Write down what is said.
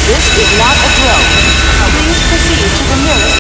This is not a drill. Please proceed to the nearest